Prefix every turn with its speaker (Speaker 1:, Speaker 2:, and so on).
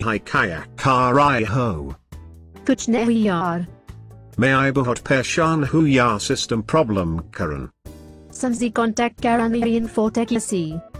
Speaker 1: hi kaya karai ho.
Speaker 2: कुछ नहीं यार.
Speaker 1: मैं आई बहुत परेशान हूँ यार, system problem Karan.
Speaker 2: Samzi contact Karan infotech.